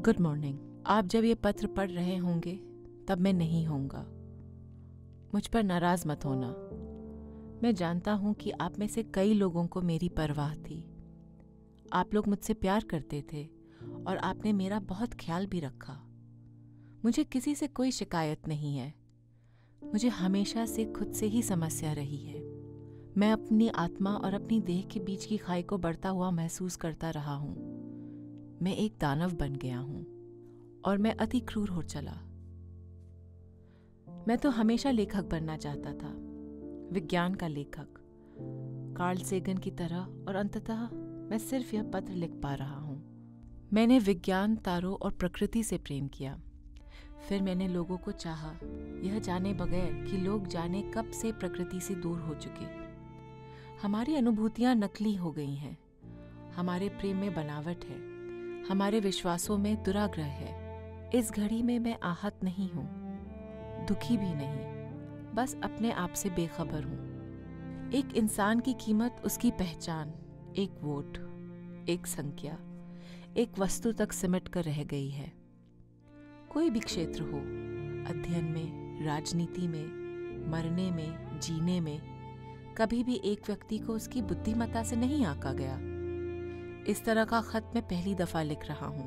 Good morning. आप जब ये पत्र पढ़ रहे होंगे तब मैं नहीं होऊंगा। मुझ पर नाराज मत होना। मैं जानता हूं कि आप में से कई लोगों को मेरी परवाह थी। आप लोग मुझसे प्यार करते थे और आपने मेरा बहुत ख्याल भी रखा। मुझे किसी से कोई शिकायत नहीं है। मुझे हमेशा से खुद से ही समस्या रही है। मैं अपनी आत्मा और अपनी देह के बीच की खाई को बढ़ता हुआ महसूस करता रहा हूं। मैं एक दानव बन गया हूं और मैं अति क्रूर हो चला। मैं तो हमेशा लेखक बनना चाहता था, विज्ञान का लेखक, कार्ल सेगन की तरह, और अंततः मैं सिर्फ यह पत्र लिख पा रहा हूं। मैंने विज्ञान, तारों और प्रकृति से प्रेम किया। फिर मैंने लोगों को चाहा, यह जाने बगैर कि लोग जाने कब से प्रकृति से दूर हो चुके। हमारी अनुभूतियां नकली हो गई हैं। हमारे प्रेम में बनावट है, हमारे विश्वासों में दुराग्रह है। इस घड़ी में मैं आहत नहीं हूं, दुखी भी नहीं, बस अपने आप से बेखबर हूं। एक इंसान की कीमत उसकी पहचान, एक वोट, एक संख्या, एक वस्तु तक सिमट कर रह गई है। कोई भी क्षेत्र हो, अध्ययन में, राजनीति में, मरने में, जीने में, कभी भी एक व्यक्ति को उसकी बुद्धिमत्ता से नहीं आंका गया। इस तरह का खत मैं पहली दफा लिख रहा हूं।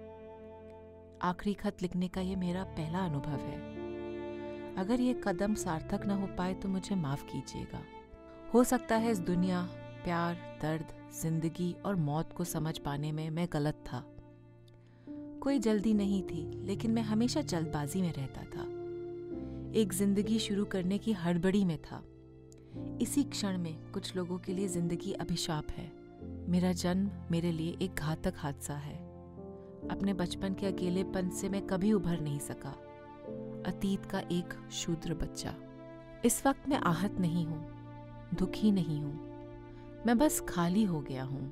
आखिरी खत लिखने का ये मेरा पहला अनुभव है। अगर ये कदम सार्थक न हो पाए तो मुझे माफ कीजिएगा। हो सकता है इस दुनिया, प्यार, दर्द, जिंदगी और मौत को समझ पाने में मैं गलत था। कोई जल्दी नहीं थी, लेकिन मैं हमेशा जल्दबाजी में रहता था। एक जिंदगी शुरू करने की हड़बड़ी में था। इसी क्षण में कुछ लोगों के लिए जिंदगी अभिशाप है। मेरा जन्म मेरे लिए एक घातक हादसा है। अपने बचपन के अकेलेपन से मैं कभी उभर नहीं सका। अतीत का एक शूद्र बच्चा। इस वक्त मैं आहत नहीं हूं, दुखी नहीं हूं, मैं बस खाली हो गया हूं,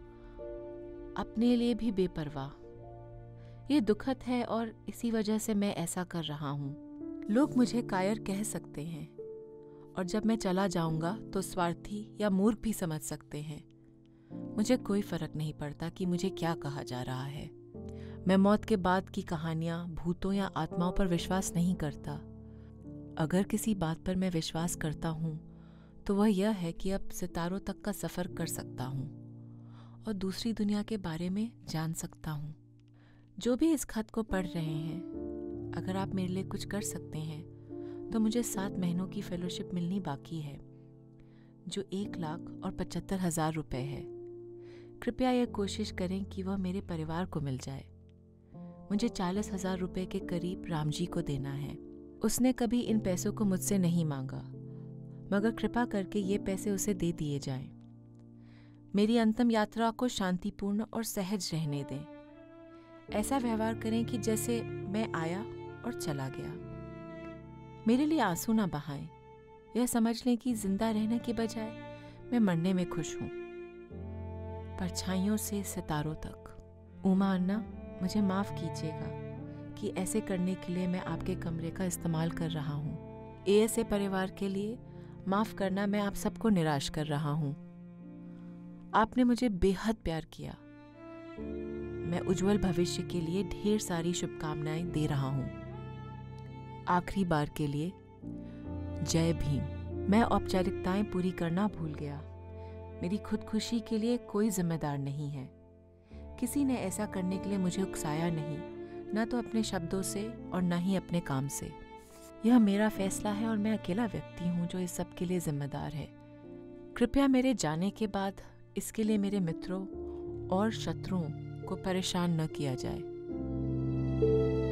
अपने लिए भी बेपरवाह। ये दुखद है और इसी वजह से मैं ऐसा कर रहा हूं। लोग मुझे कायर कह सकते हैं और जब मैं चला जाऊंगा तो स्वार्थी या मूर्ख भी समझ सकते हैं। मुझे कोई फर्क नहीं पड़ता कि मुझे क्या कहा जा रहा है। मैं मौत के बाद की कहानियां, भूतों या आत्माओं पर विश्वास नहीं करता। अगर किसी बात पर मैं विश्वास करता हूं तो वह यह है कि अब सितारों तक का सफर कर सकता हूं और दूसरी दुनिया के बारे में जान सकता हूं। जो भी इस खत को पढ़ रहे हैं, अगर आप मेरे लिए कुछ कर सकते हैं तो मुझे 7 महीनों की फेलोशिप मिलनी बाकी है, जो 1,75,000 रुपए है। कृपया यह कोशिश करें कि वह मेरे परिवार को मिल जाए। मुझे 40,000 रुपए के करीब रामजी को देना है। उसने कभी इन पैसों को मुझसे नहीं मांगा, मगर कृपा करके ये पैसे उसे दे दिए जाएं। मेरी अंतिम यात्रा को शांतिपूर्ण और सहज रहने दें। ऐसा व्यवहार करें कि जैसे मैं आया और चला गया। मेरे लिए आंसू ना बहाएं। यह समझ लें कि जिंदा रहने के बजाय मैं मरने में खुश हूं। परछाइयों से सितारों तक। उमा अन्ना, मुझे माफ कीजिएगा कि ऐसे करने के लिए मैं आपके कमरे का इस्तेमाल कर रहा हूं। एएसए परिवार के लिए माफ करना, मैं आप सबको निराश कर रहा हूं। आपने मुझे बेहद प्यार किया। मैं उज्जवल भविष्य के लिए ढेर सारी शुभकामनाएं दे रहा हूं। आखिरी बार के लिए जय भीम। मैं औपचारिकताएं पूरी करना भूल गया। मेरी खुदकुशी के लिए कोई जिम्मेदार नहीं है। किसी ने ऐसा करने के लिए मुझे उकसाया नहीं, न तो अपने शब्दों से और न ही अपने काम से। यह मेरा फैसला है और मैं अकेला व्यक्ति हूं जो इस सब के लिए जिम्मेदार है। कृपया मेरे जाने के बाद इसके लिए मेरे मित्रों और शत्रुओं को परेशान न किया जाए।